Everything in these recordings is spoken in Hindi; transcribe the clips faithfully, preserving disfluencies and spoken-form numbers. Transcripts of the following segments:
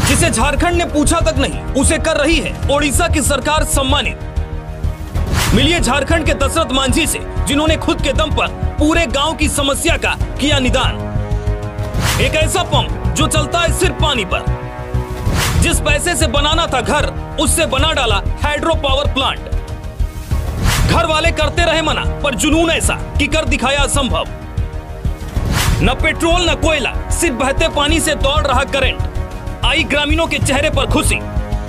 जिसे झारखंड ने पूछा तक नहीं, उसे कर रही है ओडिशा की सरकार सम्मानित। मिलिए झारखंड के दशरथ मांझी से, जिन्होंने खुद के दम पर पूरे गांव की समस्या का किया निदान। एक ऐसा पंप जो चलता है सिर्फ पानी पर। जिस पैसे से बनाना था घर, उससे बना डाला हाइड्रो पावर प्लांट। घर वाले करते रहे मना, पर जुनून ऐसा कि कर दिखाया असंभव। न पेट्रोल न कोयला, सिर्फ बहते पानी से दौड़ रहा करंट। आई ग्रामीणों के चेहरे पर खुशी।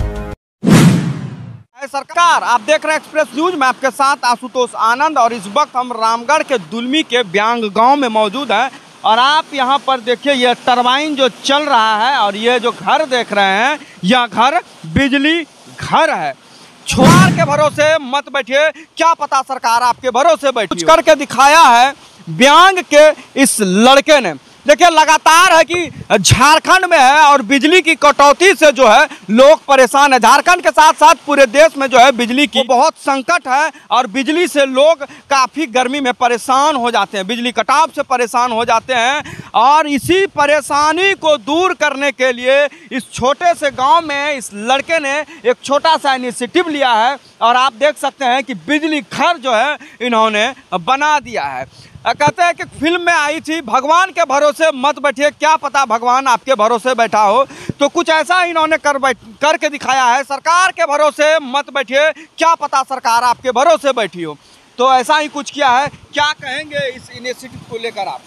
सरकार, आप देख रहे हैं एक्सप्रेस न्यूज। मैं आपके साथ आशुतोष आनंद और इस वक्त हम रामगढ़ के दुलमी के ब्यांग गांव में मौजूद हैं। और आप यहां पर देखिए, यह टरबाइन जो चल रहा है और ये जो घर देख रहे हैं, यह घर बिजली घर है। छुआर के भरोसे मत बैठिए, क्या पता सरकार आपके भरोसे बैठी। कुछ करके दिखाया है ब्यांग के इस लड़के ने। देखिए, लगातार है कि झारखंड में है और बिजली की कटौती से जो है लोग परेशान है। झारखंड के साथ साथ पूरे देश में जो है बिजली की बहुत संकट है और बिजली से लोग काफ़ी गर्मी में परेशान हो जाते हैं, बिजली कटाव से परेशान हो जाते हैं। और इसी परेशानी को दूर करने के लिए इस छोटे से गांव में इस लड़के ने एक छोटा सा इनिशिएटिव लिया है और आप देख सकते हैं कि बिजली घर जो है इन्होंने बना दिया है। कहते हैं कि फिल्म में आई थी, भगवान के भरोसे मत बैठिए, क्या पता भगवान आपके भरोसे बैठा हो। तो कुछ ऐसा इन्होंने कर बैठ करके दिखाया है। सरकार के भरोसे मत बैठिए, क्या पता सरकार आपके भरोसे बैठी हो। तो ऐसा ही कुछ किया है। क्या कहेंगे इस इनिशिएटिव को लेकर आप?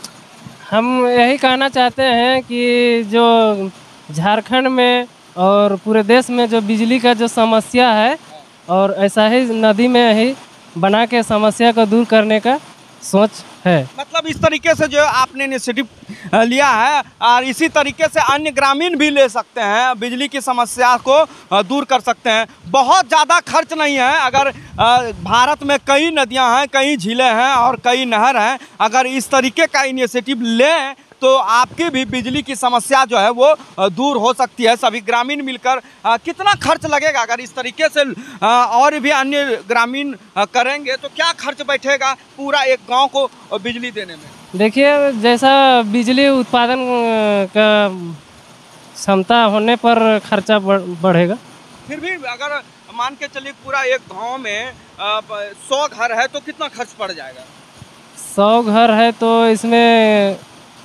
हम यही कहना चाहते हैं कि जो झारखंड में और पूरे देश में जो बिजली का जो समस्या है, और ऐसा ही नदी में ही बना के समस्या को दूर करने का सोच है। मतलब इस तरीके से जो आपने इनिशिएटिव लिया है और इसी तरीके से अन्य ग्रामीण भी ले सकते हैं, बिजली की समस्या को दूर कर सकते हैं। बहुत ज़्यादा खर्च नहीं है। अगर भारत में कई नदियां हैं, कई झीलें हैं और कई नहर हैं, अगर इस तरीके का इनिशिएटिव लें तो आपकी भी बिजली की समस्या जो है वो दूर हो सकती है। सभी ग्रामीण मिलकर कितना खर्च लगेगा अगर इस तरीके से और भी अन्य ग्रामीण करेंगे तो क्या खर्च बैठेगा पूरा एक गांव को बिजली देने में? देखिए, जैसा बिजली उत्पादन का क्षमता होने पर खर्चा बढ़ेगा। फिर भी अगर मान के चलिए पूरा एक गांव में सौ घर है तो कितना खर्च पड़ जाएगा? सौ घर है तो इसमें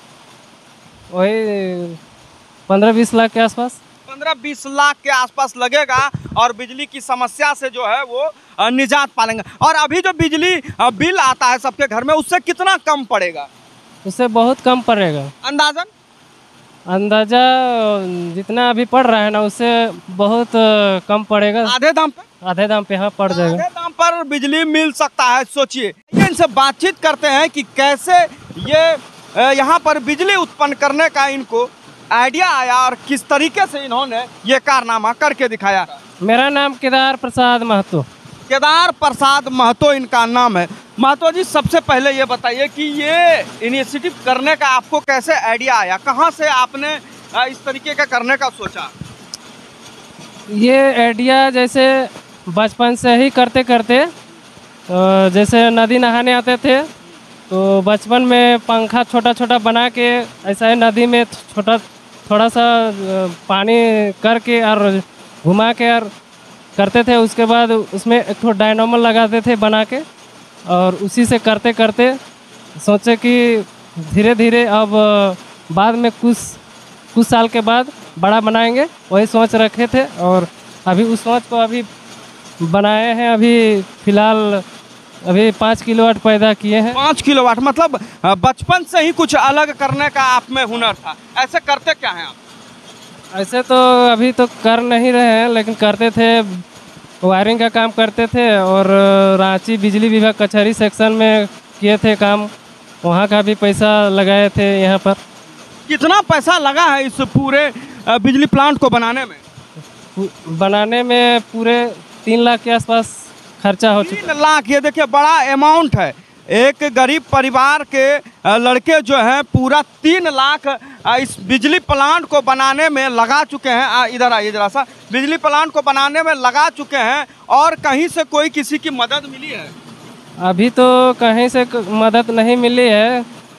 वही पंद्रह बीस लाख के आसपास पंद्रह बीस लाख के आसपास लगेगा और बिजली की समस्या से जो है वो निजात पालेंगे। और अभी जो बिजली बिल आता है सबके घर में, उससे कितना कम पड़ेगा? उससे बहुत कम पड़ेगा। अंदाजन अंदाजा जितना अभी पड़ रहा है ना, उससे बहुत कम पड़ेगा। आधे दाम पे आधे दाम पे हाँ पड़ जाएगा। आधे दाम पर बिजली मिल सकता है। सोचिए, इनसे बातचीत करते हैं कि कैसे ये यहाँ पर बिजली उत्पन्न करने का इनको आइडिया आया और किस तरीके से इन्होंने ये कारनामा करके दिखाया। मेरा नाम केदार प्रसाद महतो। केदार प्रसाद महतो इनका नाम है। महतो जी, सबसे पहले ये बताइए कि ये इनिशिएटिव करने का आपको कैसे आइडिया आया, कहाँ से आपने इस तरीके का करने का सोचा? ये आइडिया जैसे बचपन से ही करते करते, जैसे नदी नहाने आते थे तो बचपन में पंखा छोटा छोटा बना के ऐसा ही नदी में छोटा थोड़ा सा पानी करके और घुमा के और करते थे। उसके बाद उसमें एक थोड़ा डायनामो लगाते थे बना के, और उसी से करते करते सोचे कि धीरे धीरे अब बाद में कुछ कुछ साल के बाद बड़ा बनाएंगे, वही सोच रखे थे। और अभी उस सोच को अभी बनाए हैं। अभी फ़िलहाल अभी पाँच किलोवाट पैदा किए हैं। पाँच किलोवाट मतलब बचपन से ही कुछ अलग करने का आप में हुनर था। ऐसे करते क्या हैं आप? ऐसे तो अभी तो कर नहीं रहे हैं, लेकिन करते थे, वायरिंग का काम करते थे और रांची बिजली विभाग कचहरी सेक्शन में किए थे काम, वहाँ का भी पैसा लगाए थे यहाँ पर। कितना पैसा लगा है इस पूरे बिजली प्लांट को बनाने में? बनाने में पूरे तीन लाख के आसपास खर्चा हो चुका। तीन लाख, ये देखिए बड़ा अमाउंट है। एक गरीब परिवार के लड़के जो हैं पूरा तीन लाख इस बिजली प्लांट को बनाने में लगा चुके हैं। इधर आइए जरा सा। बिजली प्लांट को बनाने में लगा चुके हैं और कहीं से कोई किसी की मदद मिली है? अभी तो कहीं से मदद नहीं मिली है,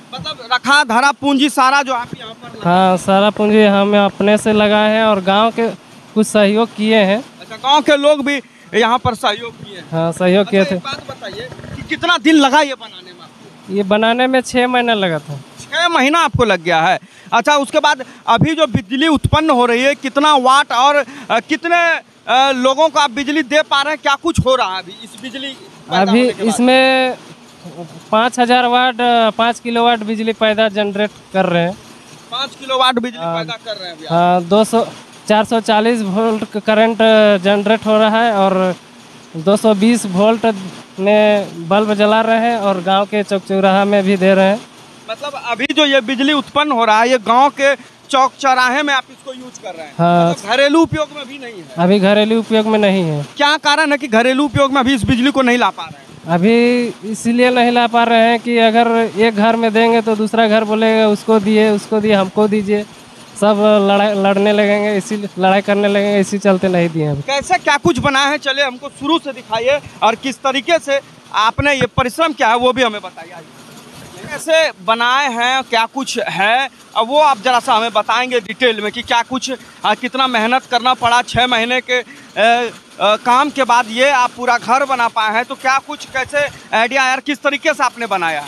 मतलब रखा धरा पूंजी सारा जो आप यहाँ पर लगा- हाँ, सारा पूंजी हम अपने से लगाए हैं और गांव के कुछ सहयोग किए हैं। अच्छा, गांव के लोग भी यहाँ पर सहयोग किए हैं। हाँ, सहयोग किए अच्छा, थे। एक बात बताइए कि कितना दिन लगा ये बनाने में आपको? ये बनाने में छः महीना लगा था। छः महीना आपको लग गया है। अच्छा, उसके बाद अभी जो बिजली उत्पन्न हो रही है कितना वाट और अ, कितने अ, लोगों को आप बिजली दे पा रहे हैं, क्या कुछ हो रहा है अभी इस बिजली पैदा अभी होने के बाद? इसमें पाँच हजार वाट पाँच किलो वाट बिजली पैदा जनरेट कर रहे हैं। पाँच किलो वाट बिजली हाँ। पैदा कर रहे हैं अभी आप। हाँ, दो सौ चार सौ चालीस वोल्ट करंट जनरेट हो रहा है और दो सौ बीस वोल्ट में बल्ब जला रहे हैं और गांव के चौक चौराहा में भी दे रहे हैं। मतलब अभी जो ये बिजली उत्पन्न हो रहा है ये गांव के चौक चौराहे में आप इसको यूज कर रहे हैं। हाँ। मतलब घरेलू उपयोग में भी नहीं है। अभी घरेलू उपयोग में नहीं है। क्या कारण है कि घरेलू उपयोग में अभी इस बिजली को नहीं ला पा रहे हैं? अभी इसीलिए नहीं ला पा रहे हैं कि अगर एक घर में देंगे तो दूसरा घर बोलेगा उसको दिए उसको दिए हमको दीजिए, सब लड़ाई लड़ने लगेंगे, इसी लड़ाई करने लगेंगे, इसी चलते नहीं दिए अभी। कैसे क्या कुछ बना है, चले हमको शुरू से दिखाइए और किस तरीके से आपने ये परिश्रम क्या है वो भी हमें बताइए। कैसे बनाए हैं, क्या कुछ है, अब वो आप जरा सा हमें बताएंगे डिटेल में कि क्या कुछ आ, कितना मेहनत करना पड़ा छः महीने के ए, आ, काम के बाद ये आप पूरा घर बना पाए हैं, तो क्या कुछ कैसे आइडिया यार किस तरीके से आपने बनाया?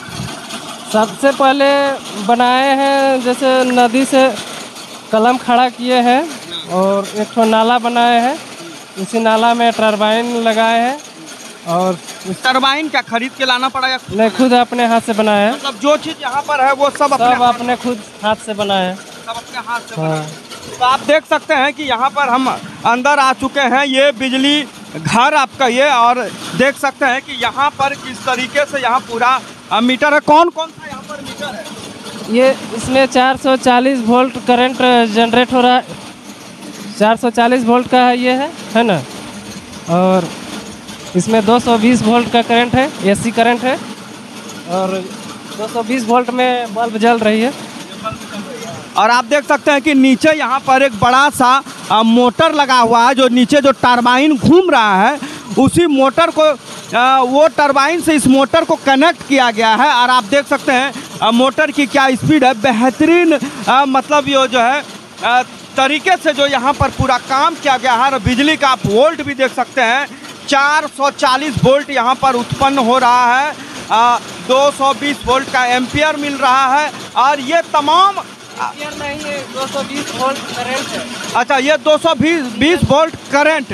सबसे पहले बनाए हैं जैसे नदी से कलम खड़ा किए हैं और एक ठो नाला बनाए हैं, इसी नाला में टरबाइन लगाए हैं और टरबाइन क्या खरीद के लाना पड़ा या नहीं खुद अपने हाथ से बनाए हैं। मतलब जो चीज़ यहाँ पर है वो सब अपने सब अपने खुद हाथ से बनाए हैं। सब अपने हाथ से हाँ। बनाए। तो आप देख सकते हैं कि यहाँ पर हम अंदर आ चुके हैं, ये बिजली घर आपका ये, और देख सकते हैं कि यहाँ पर किस तरीके से यहाँ पूरा अ, मीटर है। कौन कौन सा यहाँ पर मीटर है? ये इसमें चार सौ चालीस वोल्ट करंट जनरेट हो रहा है, चार सौ चालीस वोल्ट का है ये है है ना, और इसमें दो सौ बीस वोल्ट का करंट है, एसी करंट है और दो सौ बीस वोल्ट में बल्ब जल रही है। और आप देख सकते हैं कि नीचे यहाँ पर एक बड़ा सा अ, मोटर लगा हुआ है, जो नीचे जो टरबाइन घूम रहा है उसी मोटर को अ, वो टरबाइन से इस मोटर को कनेक्ट किया गया है। और आप देख सकते हैं अ, मोटर की क्या स्पीड है, बेहतरीन अ, मतलब ये जो है अ, तरीके से जो यहाँ पर पूरा काम किया गया है। और बिजली का आप वोल्ट भी देख सकते हैं, चार सौ चालीस वोल्ट यहाँ पर उत्पन्न हो रहा है, आ, दो सौ बीस वोल्ट का एम्पियर मिल रहा है। और ये तमाम एम्पियर नहीं है, दो सौ बीस वोल्ट करंट है। अच्छा, ये दो सौ बीस वोल्ट करंट,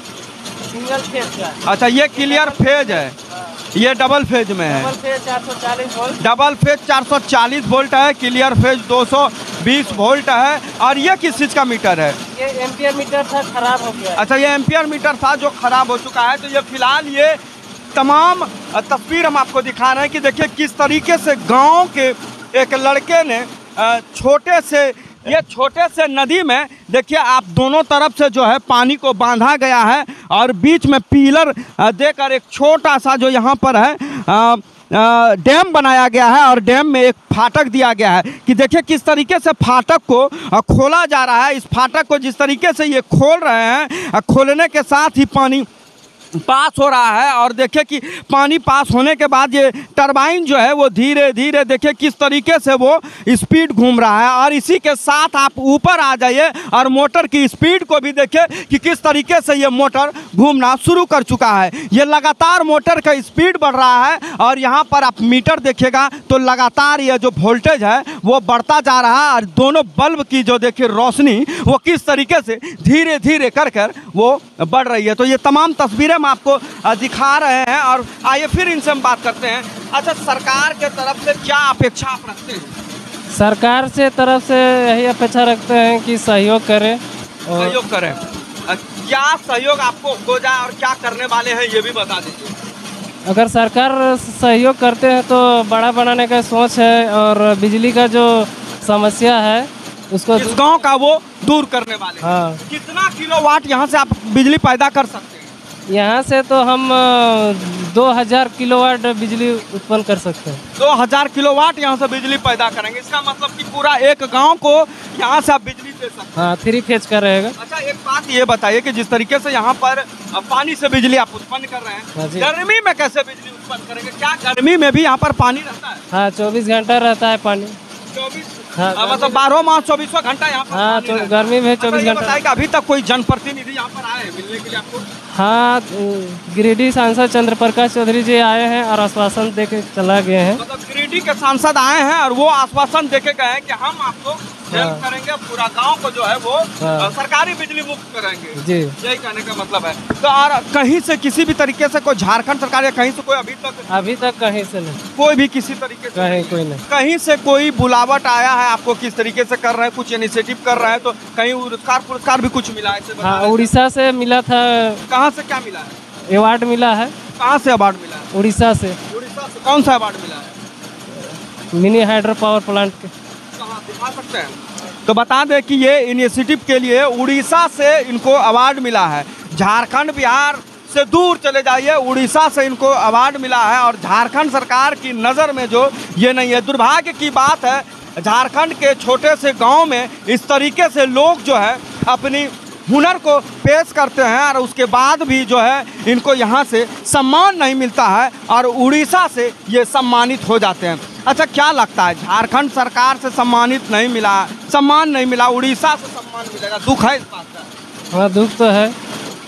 सिंगल फेज का। अच्छा ये क्लियर फेज है, ये डबल फेज में है। डबल फेज चार सौ चालीस वोल्ट, डबल फेज चार सौ चालीस वोल्ट है, क्लियर फेज दो सौ बीस वोल्ट है। और ये किस चीज़ का मीटर है? ये एम्पियर मीटर था, खराब हो गया है। अच्छा, ये एम्पियर मीटर था जो खराब हो चुका है। तो ये फिलहाल ये तमाम तस्वीर हम आपको दिखा रहे हैं कि देखिए किस तरीके से गांव के एक लड़के ने अ, छोटे से ये छोटे से नदी में देखिए आप दोनों तरफ से जो है पानी को बांधा गया है और बीच में पिलर अ, देकर एक छोटा सा जो यहाँ पर है अ, अ, डैम बनाया गया है। और डैम में एक फाटक दिया गया है कि देखिए किस तरीके से फाटक को अ, खोला जा रहा है। इस फाटक को जिस तरीके से ये खोल रहे हैं, अ, खोलने के साथ ही पानी पास हो रहा है। और देखिए कि पानी पास होने के बाद ये टरबाइन जो है वो धीरे धीरे देखिए किस तरीके से वो स्पीड घूम रहा है। और इसी के साथ आप ऊपर आ जाइए और मोटर की स्पीड को भी देखिए कि किस तरीके से ये मोटर घूमना शुरू कर चुका है। ये लगातार मोटर का स्पीड बढ़ रहा है और यहाँ पर आप मीटर देखिएगा तो लगातार ये जो वोल्टेज है वो बढ़ता जा रहा है। और दोनों बल्ब की जो देखिए रोशनी वो किस तरीके से धीरे धीरे कर कर वो बढ़ रही है। तो ये तमाम तस्वीरें हम आपको दिखा रहे हैं और आइए फिर इनसे हम बात करते हैं। अच्छा, सरकार के तरफ से क्या अपेक्षा आप रखते हैं? सरकार से तरफ से यही अपेक्षा रखते हैं कि सहयोग करें और सहयोग करें। अ, क्या सहयोग आपको हो जाए और क्या करने वाले हैं ये भी बता दीजिए। अगर सरकार सहयोग करते हैं तो बड़ा बनाने का सोच है और बिजली का जो समस्या है उसको इस गांव का वो दूर करने वाले हैं। हाँ, कितना किलोवाट यहाँ से आप बिजली पैदा कर सकते हैं? यहाँ से तो हम दो हजार किलोवाट बिजली उत्पन्न कर सकते हैं। दो हजार किलोवाट यहाँ से बिजली पैदा करेंगे। इसका मतलब कि पूरा एक गांव को यहाँ से आप बिजली दे सकते हैं। हाँ, थ्री फेज का रहेगा। अच्छा, एक बात ये बताइए कि जिस तरीके से यहाँ पर अ, पानी से बिजली आप उत्पन्न कर रहे हाँ हैं, जी। गर्मी में कैसे बिजली उत्पन्न करेंगे? क्या गर्मी में भी यहाँ पर पानी रहता है? हाँ चौबीस घंटा रहता है पानी। चौबीस हाँ, अ, मतलब बारह माह चौबीसों घंटा यहाँ पर हाँ पानी तो रहता है। गर्मी में अच्छा, चौबीस ये घंटा। बताइए कि अभी तक कोई जनप्रतिनिधि यहाँ पर आए हैं मिलने के लिए आपको? हाँ गिरिडीह सांसद चंद्र प्रकाश चौधरी जी आए हैं और आश्वासन दे के चला गए हैं। मतलब गिरिडीह के सांसद आए हैं और वो आश्वासन देके गए हैं कि हम आपको हेल्प हाँ। करेंगे, पूरा गांव को जो है वो हाँ। अ, सरकारी बिजली मुक्त करेंगे। जी यही कहने का मतलब है। तो और कहीं से किसी भी तरीके से कोई झारखंड सरकार या कहीं से कोई अभी तक अभी तक कहीं से नहीं, कोई भी किसी तरीके से कहीं कोई नहीं। कहीं से कोई बुलावट आया है आपको? किस तरीके से कर रहे हैं, कुछ इनिशिएटिव कर रहे हैं? तो कहीं पुरस्कार पुरस्कार भी कुछ मिला है ऐसे बता हाँ रहे थे। उड़ीसा से मिला था, कहाँ से क्या मिला है? अवार्ड मिला है कहाँ से अवार्ड मिला है? उड़ीसा से, उड़ीसा से। कौन सा अवार्ड मिला है? मिनी हाइड्रो पावर प्लांट के। कहाँ दिखा सकते हैं? तो बता दें कि ये इनिशिएटिव के लिए उड़ीसा से इनको अवार्ड मिला है। झारखंड बिहार से दूर चले जाइए, उड़ीसा से इनको अवार्ड मिला है और झारखंड सरकार की नज़र में जो ये नहीं है। दुर्भाग्य की बात है, झारखंड के छोटे से गांव में इस तरीके से लोग जो है अपनी हुनर को पेश करते हैं और उसके बाद भी जो है इनको यहाँ से सम्मान नहीं मिलता है और उड़ीसा से ये सम्मानित हो जाते हैं। अच्छा, क्या लगता है झारखंड सरकार से सम्मानित नहीं मिला, सम्मान नहीं मिला, उड़ीसा से सम्मान मिलेगा? दुख है इस बात का? हाँ दुख तो है।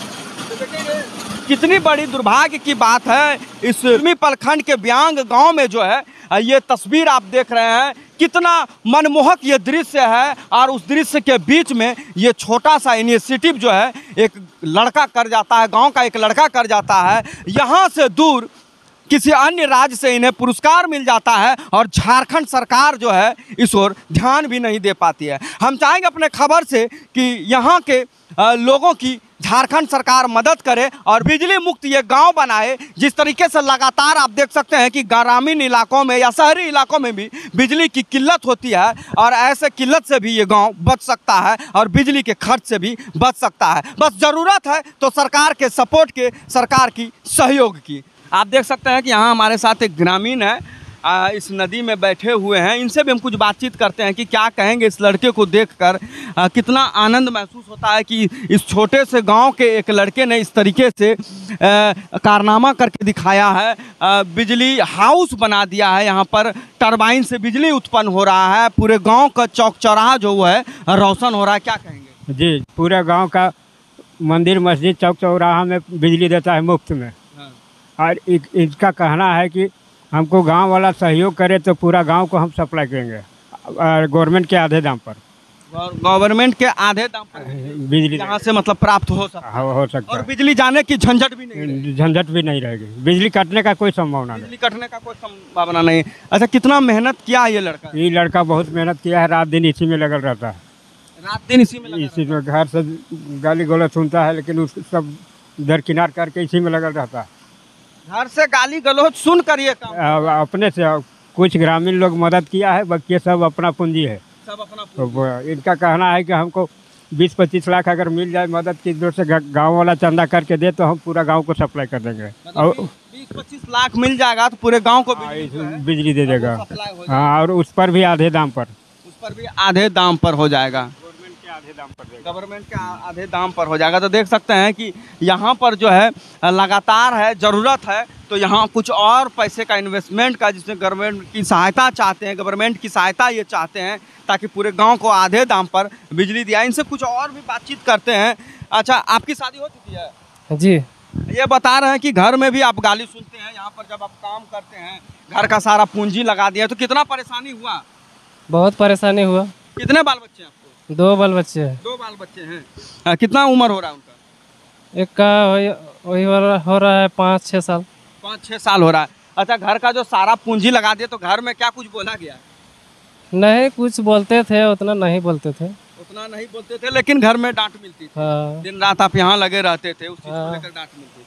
कितनी बड़ी दुर्भाग्य की बात है। इस प्रखंड के ब्यांग गांव में जो है ये तस्वीर आप देख रहे हैं, कितना मनमोहक ये दृश्य है और उस दृश्य के बीच में ये छोटा सा इनिशिएटिव जो है एक लड़का कर जाता है, गांव का एक लड़का कर जाता है। यहाँ से दूर किसी अन्य राज्य से इन्हें पुरस्कार मिल जाता है और झारखंड सरकार जो है इस ओर ध्यान भी नहीं दे पाती है। हम चाहेंगे अपने खबर से कि यहाँ के अ, लोगों की झारखंड सरकार मदद करे और बिजली मुक्त ये गांव बनाए। जिस तरीके से लगातार आप देख सकते हैं कि ग्रामीण इलाकों में या शहरी इलाकों में भी बिजली की किल्लत होती है और ऐसे किल्लत से भी ये गांव बच सकता है और बिजली के खर्च से भी बच सकता है। बस ज़रूरत है तो सरकार के सपोर्ट के, सरकार की सहयोग की। आप देख सकते हैं कि यहाँ हमारे साथ एक ग्रामीण है, आ, इस नदी में बैठे हुए हैं। इनसे भी हम कुछ बातचीत करते हैं कि क्या कहेंगे इस लड़के को देखकर, आ, कितना आनंद महसूस होता है कि इस छोटे से गांव के एक लड़के ने इस तरीके से आ, कारनामा करके दिखाया है। आ, बिजली हाउस बना दिया है, यहाँ पर टरबाइन से बिजली उत्पन्न हो रहा है, पूरे गांव का चौक चौराहा जो है रोशन हो रहा है। क्या कहेंगे? जी, पूरे गांव का मंदिर मस्जिद चौक चौराहा में बिजली देता है मुफ्त में। हाँ। और इ, इसका कहना है कि हमको गांव वाला सहयोग करे तो पूरा गांव को हम सप्लाई करेंगे और गवर्नमेंट के आधे दाम पर, गवर्नमेंट के आधे दाम पर बिजली यहाँ से मतलब प्राप्त हो सकता है हो, हो सकता और बिजली जाने की झंझट भी नहीं रहेगी। है। झंझट भी नहीं रहेगी, बिजली कटने का कोई संभावना नहीं। बिजली कटने का कोई संभावना नहीं। अच्छा, कितना मेहनत किया है ये लड़का? ये लड़का बहुत मेहनत किया है, रात दिन इसी में लगल रहता है, रात दिन इसी में लगा इसी में घर से गाली गलौज सुनता है लेकिन उस सब दरकिनार करके इसी में लगल रहता है। घर से गाली गलौज सुन कर ये काम, अ, अपने से कुछ ग्रामीण लोग मदद किया है, बाकी सब अपना पूंजी है। सब अपना तो वो इनका कहना है कि हमको बीस पच्चीस लाख अगर मिल जाए मदद की जोर से गांव वाला चंदा करके दे तो हम पूरा गांव को सप्लाई कर देंगे और बीस पच्चीस लाख मिल जाएगा तो पूरे गांव को हाँ, बिजली इस- जो है, बिजली दे देगा। वो सप्लाई हो जाएगा। हाँ, और उस पर भी आधे दाम पर, उस पर भी आधे दाम पर हो जाएगा। गवर्नमेंट के आधे दाम पर देगा। गवर्नमेंट के आ- आधे दाम पर हो जाएगा। तो देख सकते हैं कि यहाँ पर जो है लगातार है, ज़रूरत है तो यहाँ कुछ और पैसे का इन्वेस्टमेंट का, जिसमें गवर्नमेंट की सहायता चाहते हैं, गवर्नमेंट की सहायता ये चाहते हैं ताकि पूरे गांव को आधे दाम पर बिजली दिया। इनसे कुछ और भी बातचीत करते हैं। अच्छा, आपकी शादी हो चुकी है? जी ये बता रहे हैं कि घर में भी आप गाली सुनते हैं, यहाँ पर जब आप काम करते हैं घर का सारा पूंजी लगा दिया, तो कितना परेशानी हुआ? बहुत परेशानी हुआ। कितने बाल बच्चे हैं आपको? दो बाल बच्चे हैं। दो बाल बच्चे हैं। आ, कितना उम्र हो रहा है उनका? एक का वही वही हो रहा- हो रहा है पाँच छः साल। पाँच छः साल हो रहा है। अच्छा, घर का जो सारा पूंजी लगा दिया तो घर में क्या कुछ बोला गया? नहीं कुछ बोलते थे, उतना नहीं बोलते थे। उतना नहीं बोलते थे लेकिन घर में डांट मिलती थी। हाँ दिन रात आप यहाँ लगे रहते थे, उस चीज को हाँ। लेकर डांट मिलती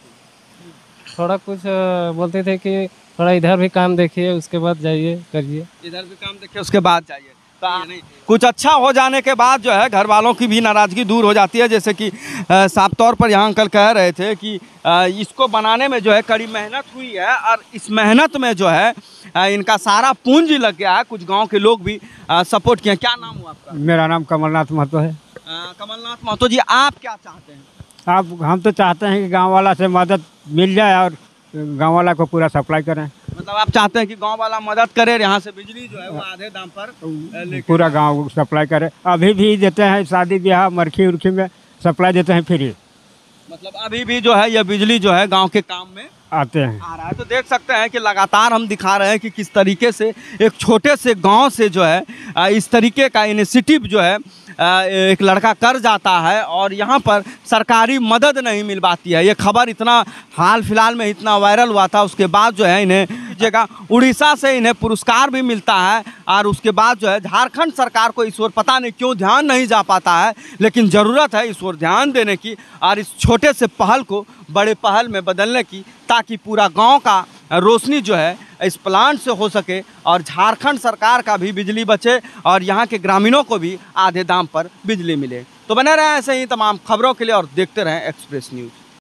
थी। थोड़ा कुछ अ, बोलते थे कि थोड़ा इधर भी काम देखिए उसके बाद जाइए करिए। इधर भी काम देखिए उसके बाद जाइए। तो आ- नहीं, कुछ अच्छा हो जाने के बाद जो है घर वालों की भी नाराज़गी दूर हो जाती है। जैसे कि अ, साफ तौर पर यहाँ अंकल कह रहे थे कि अ, इसको बनाने में जो है कड़ी मेहनत हुई है और इस मेहनत में जो है अ, इनका सारा पूंजी लग गया है। कुछ गांव के लोग भी अ, सपोर्ट किए। क्या नाम हुआ आपका? मेरा नाम कमलनाथ महतो है। अ, कमलनाथ महतो जी, आप क्या चाहते हैं? आप हम तो चाहते हैं कि गांव वाला से मदद मिल जाए और गांव वाला को पूरा सप्लाई करें, मतलब आप चाहते हैं कि गांव वाला मदद करे, यहाँ से बिजली जो है वो आधे दाम पर अ, लेके पूरा गांव सप्लाई करे। अभी भी देते हैं, शादी ब्याह मरखी उर्खी में सप्लाई देते हैं फ्री, मतलब अभी भी जो है ये बिजली जो है गांव के काम में आते हैं। आ रहा है। तो देख सकते हैं कि लगातार हम दिखा रहे हैं कि किस तरीके से एक छोटे से गांव से जो है अ, इस तरीके का इनिशिएटिव जो है अ, एक लड़का कर जाता है और यहाँ पर सरकारी मदद नहीं मिल पाती है। ये खबर इतना हाल फिलहाल में इतना वायरल हुआ था, उसके बाद जो है इन्हें जगह उड़ीसा से इन्हें पुरस्कार भी मिलता है और उसके बाद जो है झारखंड सरकार को इस ओर पता नहीं क्यों ध्यान नहीं जा पाता है, लेकिन ज़रूरत है इस ओर ध्यान देने की और इस छोटे से पहल को बड़े पहल में बदलने की, ताकि पूरा गांव का रोशनी जो है इस प्लांट से हो सके और झारखंड सरकार का भी बिजली बचे और यहाँ के ग्रामीणों को भी आधे दाम पर बिजली मिले। तो बने रहें ऐसे ही तमाम खबरों के लिए और देखते रहें एक्सप्रेस न्यूज़।